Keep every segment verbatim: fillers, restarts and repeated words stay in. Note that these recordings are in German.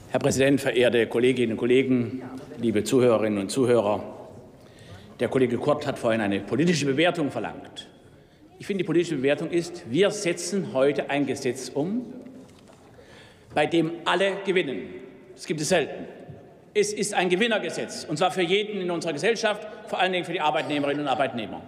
Herr Präsident, verehrte Kolleginnen und Kollegen, liebe Zuhörerinnen und Zuhörer! Der Kollege Kurt hat vorhin eine politische Bewertung verlangt. Ich finde, die politische Bewertung ist, wir setzen heute ein Gesetz um, bei dem alle gewinnen. Das gibt es selten. Es ist ein Gewinnergesetz, und zwar für jeden in unserer Gesellschaft, vor allen Dingen für die Arbeitnehmerinnen und Arbeitnehmer.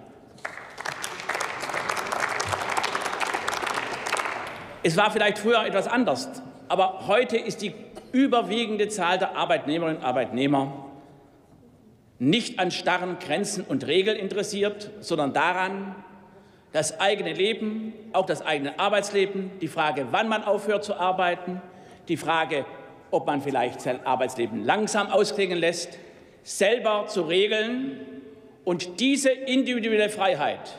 Es war vielleicht früher etwas anders, aber heute ist die überwiegende Zahl der Arbeitnehmerinnen und Arbeitnehmer nicht an starren Grenzen und Regeln interessiert, sondern daran, das eigene Leben, auch das eigene Arbeitsleben, die Frage, wann man aufhört zu arbeiten, die Frage, ob man vielleicht sein Arbeitsleben langsam ausklingen lässt, selber zu regeln. Und diese individuelle Freiheit,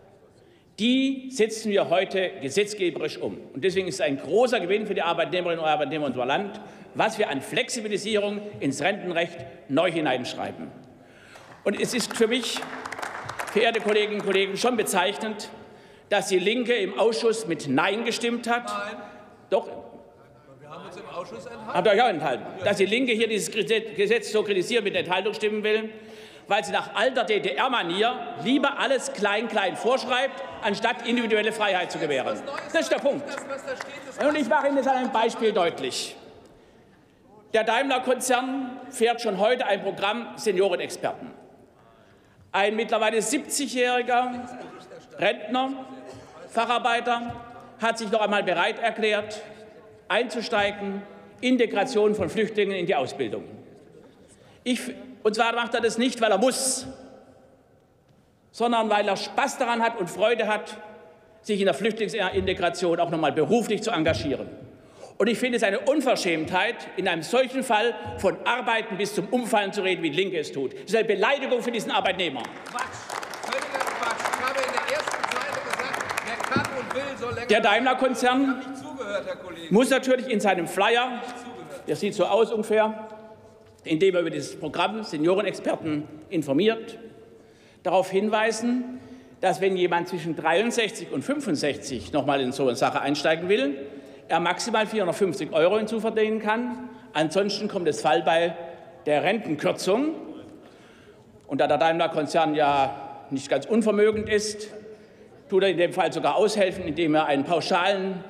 die setzen wir heute gesetzgeberisch um. Und deswegen ist es ein großer Gewinn für die Arbeitnehmerinnen und Arbeitnehmer unseres Landes, was wir an Flexibilisierung ins Rentenrecht neu hineinschreiben. Und es ist für mich, verehrte Kolleginnen und Kollegen, schon bezeichnend, dass die Linke im Ausschuss mit Nein gestimmt hat. Nein. Doch. Wir haben uns im Ausschuss enthalten. Habt ihr euch auch enthalten? Dass die Linke hier dieses Gesetz so kritisiert, mit Enthaltung stimmen will, weil sie nach alter D D R-Manier lieber alles klein-klein vorschreibt, anstatt individuelle Freiheit zu gewähren. Das ist der Punkt. Und ich mache Ihnen das an einem Beispiel deutlich. Der Daimler-Konzern fährt schon heute ein Programm Seniorenexperten. Ein mittlerweile siebzigjähriger Rentner, Facharbeiter, hat sich noch einmal bereit erklärt, einzusteigen, Integration von Flüchtlingen in die Ausbildung. Ich, und zwar macht er das nicht, weil er muss, sondern weil er Spaß daran hat und Freude hat, sich in der Flüchtlingsintegration auch noch einmal beruflich zu engagieren. Und ich finde es eine Unverschämtheit, in einem solchen Fall von Arbeiten bis zum Umfallen zu reden, wie die Linke es tut. Das ist eine Beleidigung für diesen Arbeitnehmer. Quatsch. Völliger Quatsch. Ich habe in der ersten Zeile gesagt, wer kann und will, soll länger. Der Daimler-Konzern Ich habe nicht zugehört, Herr Kollege. muss natürlich in seinem Flyer, der sieht so aus ungefähr, indem er über dieses Programm Seniorenexperten informiert, darauf hinweisen, dass wenn jemand zwischen dreiundsechzig und fünfundsechzig noch mal in so eine Sache einsteigen will, er maximal vierhundertfünfzig Euro hinzuverdienen kann. Ansonsten kommt das Fallbeil der Rentenkürzung. Und da der Daimler-Konzern ja nicht ganz unvermögend ist, tut er in dem Fall sogar aushelfen, indem er einen pauschalen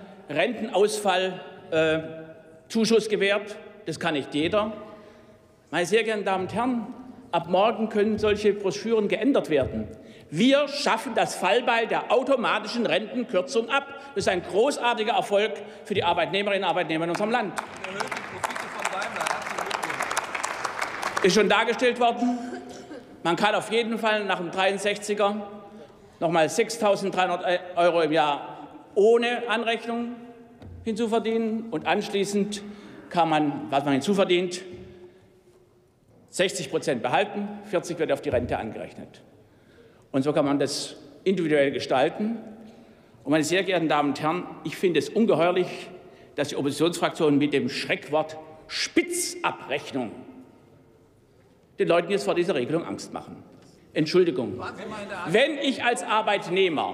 Rentenausfallzuschuss äh, gewährt. Das kann nicht jeder. Meine sehr geehrten Damen und Herren, ab morgen können solche Broschüren geändert werden. Wir schaffen das Fallbeil der automatischen Rentenkürzung ab. Das ist ein großartiger Erfolg für die Arbeitnehmerinnen und Arbeitnehmer in unserem Land. Ist schon dargestellt worden. Man kann auf jeden Fall nach dem dreiundsechziger noch mal sechstausenddreihundert Euro im Jahr ohne Anrechnung hinzuverdienen. Und anschließend kann man, was man hinzuverdient, sechzig Prozent behalten, vierzig wird auf die Rente angerechnet. Und so kann man das individuell gestalten. Und meine sehr geehrten Damen und Herren, ich finde es ungeheuerlich, dass die Oppositionsfraktionen mit dem Schreckwort Spitzabrechnung den Leuten jetzt vor dieser Regelung Angst machen. Entschuldigung, wenn ich als Arbeitnehmer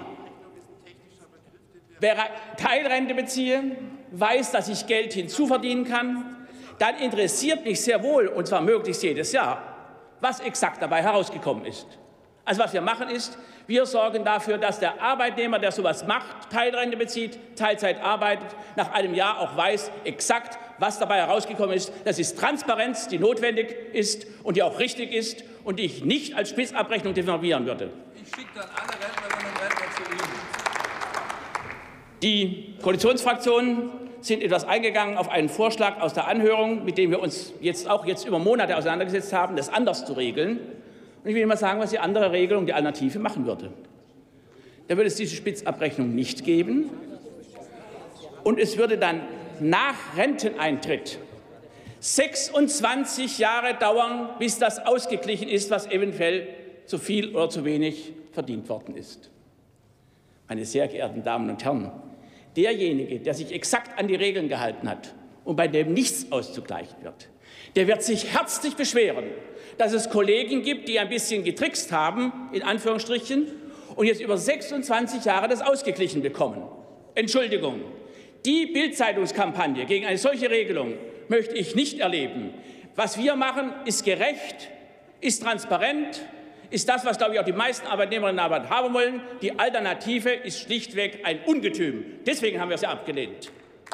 Teilrente beziehe, weiß, dass ich Geld hinzuverdienen kann, dann interessiert mich sehr wohl, und zwar möglichst jedes Jahr, was exakt dabei herausgekommen ist. Also was wir machen ist, wir sorgen dafür, dass der Arbeitnehmer, der sowas macht, Teilrente bezieht, Teilzeit arbeitet, nach einem Jahr auch weiß exakt, was dabei herausgekommen ist. Das ist Transparenz, die notwendig ist und die auch richtig ist und die ich nicht als Spitzabrechnung definieren würde. Ich schicke dann alle Rentnerinnen und Rentner zu Ihnen. Die Koalitionsfraktionen sind etwas eingegangen auf einen Vorschlag aus der Anhörung, mit dem wir uns jetzt auch jetzt über Monate auseinandergesetzt haben, das anders zu regeln. Und ich will Ihnen mal sagen, was die andere Regelung, die Alternative, machen würde. Da würde es diese Spitzabrechnung nicht geben. Und es würde dann nach Renteneintritt sechsundzwanzig Jahre dauern, bis das ausgeglichen ist, was eventuell zu viel oder zu wenig verdient worden ist. Meine sehr geehrten Damen und Herren, derjenige, der sich exakt an die Regeln gehalten hat und bei dem nichts auszugleichen wird, der wird sich herzlich beschweren, dass es Kollegen gibt, die ein bisschen getrickst haben, in Anführungsstrichen, und jetzt über sechsundzwanzig Jahre das ausgeglichen bekommen. Entschuldigung, die Bild-Zeitungskampagne gegen eine solche Regelung möchte ich nicht erleben. Was wir machen, ist gerecht, ist transparent, ist das, was, glaube ich, auch die meisten Arbeitnehmerinnen und Arbeitnehmer haben wollen. Die Alternative ist schlichtweg ein Ungetüm. Deswegen haben wir sie abgelehnt.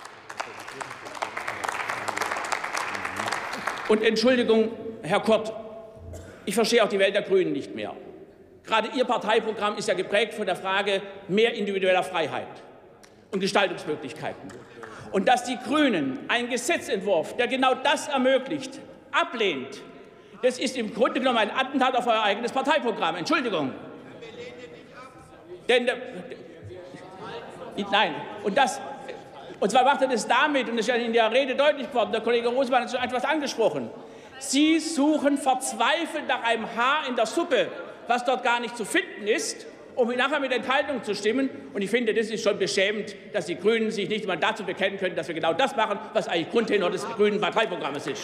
Und Entschuldigung, Herr Kort, ich verstehe auch die Welt der Grünen nicht mehr. Gerade Ihr Parteiprogramm ist ja geprägt von der Frage mehr individueller Freiheit und Gestaltungsmöglichkeiten. Und dass die Grünen einen Gesetzentwurf, der genau das ermöglicht, ablehnt, das ist im Grunde genommen ein Attentat auf euer eigenes Parteiprogramm. Entschuldigung. Denn, nein, und das, und zwar macht er das damit, und das ist ja in der Rede deutlich geworden, der Kollege Rosemann hat schon etwas angesprochen. Sie suchen verzweifelt nach einem Haar in der Suppe, was dort gar nicht zu finden ist, um nachher mit Enthaltung zu stimmen. Und ich finde, das ist schon beschämend, dass die Grünen sich nicht einmal dazu bekennen können, dass wir genau das machen, was eigentlich Grundtenor des grünen Parteiprogramms ist.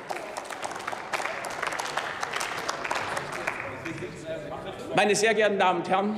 Meine sehr geehrten Damen und Herren,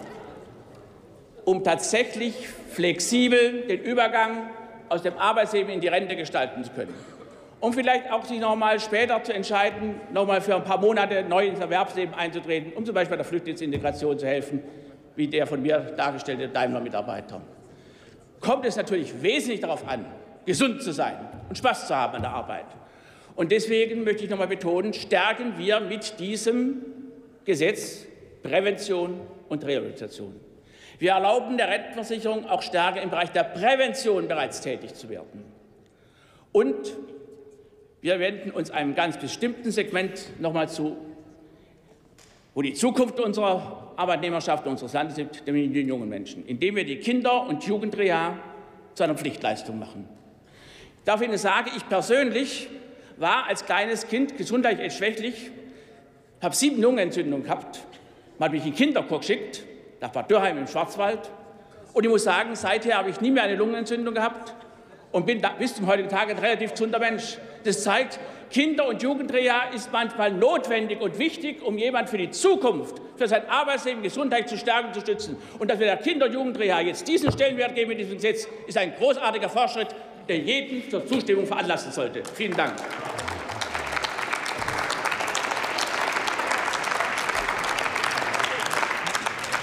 um tatsächlich flexibel den Übergang aus dem Arbeitsleben in die Rente gestalten zu können, um vielleicht auch sich noch mal später zu entscheiden, noch mal für ein paar Monate neu ins Erwerbsleben einzutreten, um zum Beispiel bei der Flüchtlingsintegration zu helfen, wie der von mir dargestellte Daimler-Mitarbeiter. Kommt es natürlich wesentlich darauf an, gesund zu sein und Spaß zu haben an der Arbeit. Und deswegen möchte ich noch mal betonen, stärken wir mit diesem Gesetz Prävention und Rehabilitation. Wir erlauben der Rentenversicherung auch stärker im Bereich der Prävention bereits tätig zu werden. Und wir wenden uns einem ganz bestimmten Segment noch mal zu, wo die Zukunft unserer Arbeitnehmerschaft unseres Landes liegt, nämlich den jungen Menschen, indem wir die Kinder- und Jugendreha zu einer Pflichtleistung machen. Ich darf Ihnen sagen, ich persönlich war als kleines Kind gesundheitlich schwächlich, habe sieben Lungenentzündungen gehabt. Man hat mich in den Kinderchor geschickt, nach Bad Dürheim im Schwarzwald. Und ich muss sagen, seither habe ich nie mehr eine Lungenentzündung gehabt und bin da, bis zum heutigen Tag ein relativ gesunder Mensch. Das zeigt, Kinder- und Jugendreha ist manchmal notwendig und wichtig, um jemand für die Zukunft, für sein Arbeitsleben, Gesundheit zu stärken, zu stützen. Und dass wir der Kinder- und Jugendreha jetzt diesen Stellenwert geben mit diesem Gesetz, ist ein großartiger Fortschritt, der jeden zur Zustimmung veranlassen sollte. Vielen Dank.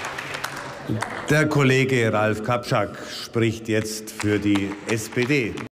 Der Kollege Ralf Kapschak spricht jetzt für die S P D.